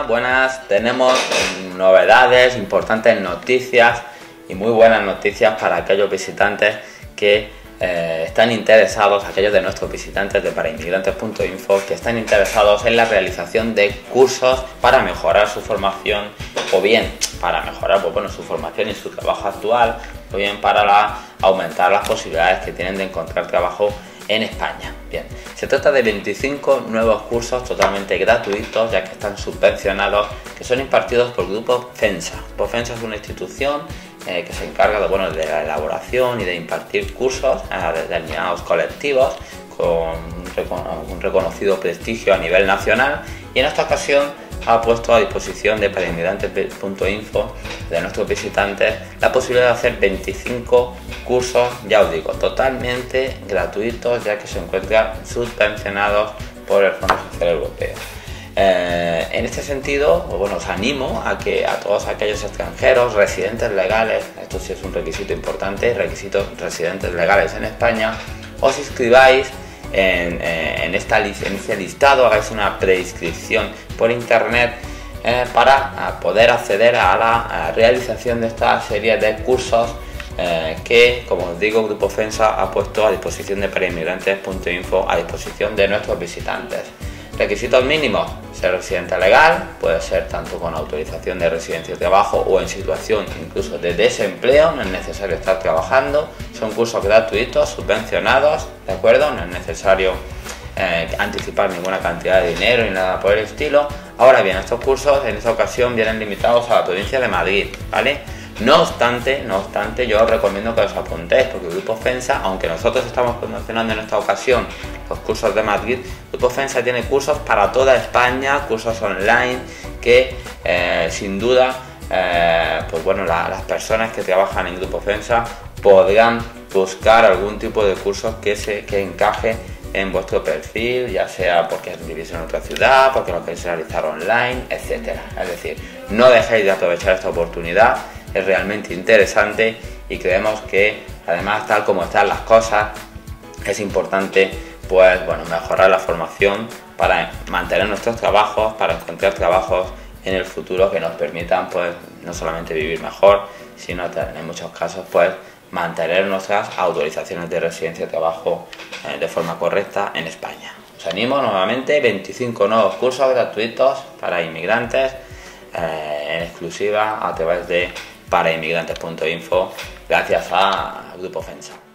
buenas. Tenemos novedades, importantes noticias y muy buenas noticias para aquellos visitantes que están interesados, aquellos de nuestros visitantes de parainmigrantes.info que están interesados en la realización de cursos para mejorar su formación, o bien para mejorar su formación y su trabajo actual, o bien para aumentar las posibilidades que tienen de encontrar trabajo en España. Bien, se trata de 25 nuevos cursos totalmente gratuitos, ya que están subvencionados, que son impartidos por Grupo FENSA. Grupo FENSA es una institución que se encarga de la elaboración y de impartir cursos a determinados colectivos con un reconocido prestigio a nivel nacional, y en esta ocasión ha puesto a disposición de parainmigrantes.info, de nuestros visitantes, la posibilidad de hacer 25 cursos, ya os digo, totalmente gratuitos, ya que se encuentran subvencionados por el Fondo Social Europeo. En este sentido, os animo a que a todos aquellos extranjeros, residentes legales, esto sí es un requisito importante, residentes legales en España, os inscribáis en este listado, hagáis una preinscripción por internet para poder acceder a la realización de esta serie de cursos que, como os digo, Grupo FENSA ha puesto a disposición de parainmigrantes.info, a disposición de nuestros visitantes. Requisitos mínimos: ser residente legal, puede ser tanto con autorización de residencia y trabajo o en situación incluso de desempleo, no es necesario estar trabajando, son cursos gratuitos, subvencionados, ¿de acuerdo? No es necesario anticipar ninguna cantidad de dinero ni nada por el estilo. Ahora bien, estos cursos en esta ocasión vienen limitados a la provincia de Madrid, ¿vale? No obstante, yo os recomiendo que os apuntéis, porque Grupo FENSA, aunque nosotros estamos promocionando en esta ocasión los cursos de Madrid, Grupo FENSA tiene cursos para toda España, cursos online que sin duda las personas que trabajan en Grupo FENSA podrán buscar algún tipo de cursos que encaje en vuestro perfil, ya sea porque vivís en otra ciudad, porque lo queréis realizar online, etcétera. Es decir, no dejéis de aprovechar esta oportunidad, es realmente interesante, y creemos que además, tal como están las cosas, es importante mejorar la formación para mantener nuestros trabajos, para encontrar trabajos en el futuro que nos permitan no solamente vivir mejor, sino en muchos casos mantener nuestras autorizaciones de residencia y trabajo de forma correcta en España. Os animo nuevamente, 25 nuevos cursos gratuitos para inmigrantes en exclusiva a través de parainmigrantes.info, gracias a Grupo FENSA.